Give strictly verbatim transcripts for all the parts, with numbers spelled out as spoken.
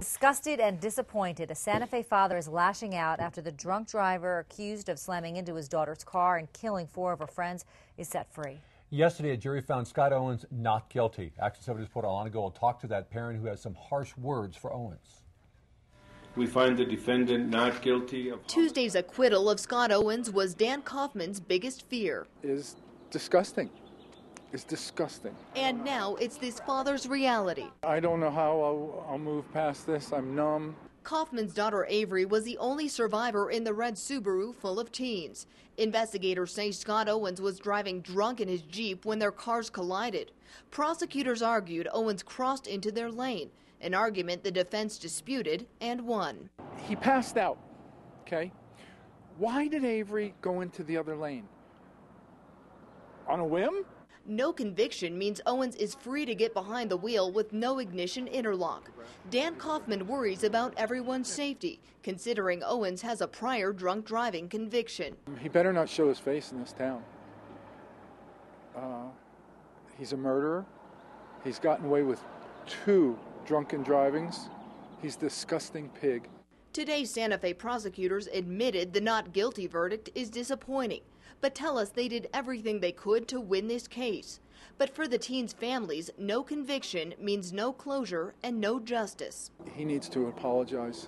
Disgusted and disappointed, a Santa Fe father is lashing out after the drunk driver accused of slamming into his daughter's car and killing four of her friends is set free. Yesterday, a jury found Scott Owens not guilty. Action seven News reporter Alana Gold talked to that parent who has some harsh words for Owens. We find the defendant not guilty of... Tuesday's acquittal of Scott Owens was Dan Kaufman's biggest fear. Is disgusting. It's disgusting. And now it's this father's reality. I don't know how I'll, I'll move past this. I'm numb. Kaufman's daughter Avery was the only survivor in the red Subaru full of teens. Investigators say Scott Owens was driving drunk in his Jeep when their cars collided. Prosecutors argued Owens crossed into their lane, an argument the defense disputed and won. He passed out, okay? Why did Avery go into the other lane? On a whim? No conviction means Owens is free to get behind the wheel with no ignition interlock. Dan Kaufman worries about everyone's safety, considering Owens has a prior drunk driving conviction. He better not show his face in this town. Uh, he's a murderer. He's gotten away with two drunken drivings. He's a disgusting pig. Today, Santa Fe prosecutors admitted the not guilty verdict is disappointing, but tell us they did everything they could to win this case. But for the teens' families, no conviction means no closure and no justice. He needs to apologize.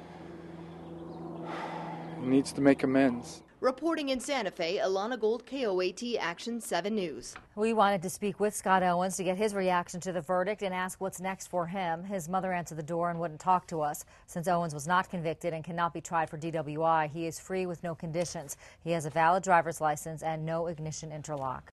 He needs to make amends. Reporting in Santa Fe, Alana Gold, K O A T Action seven News. We wanted to speak with Scott Owens to get his reaction to the verdict and ask what's next for him. His mother answered the door and wouldn't talk to us. Since Owens was not convicted and cannot be tried for D W I, he is free with no conditions. He has a valid driver's license and no ignition interlock.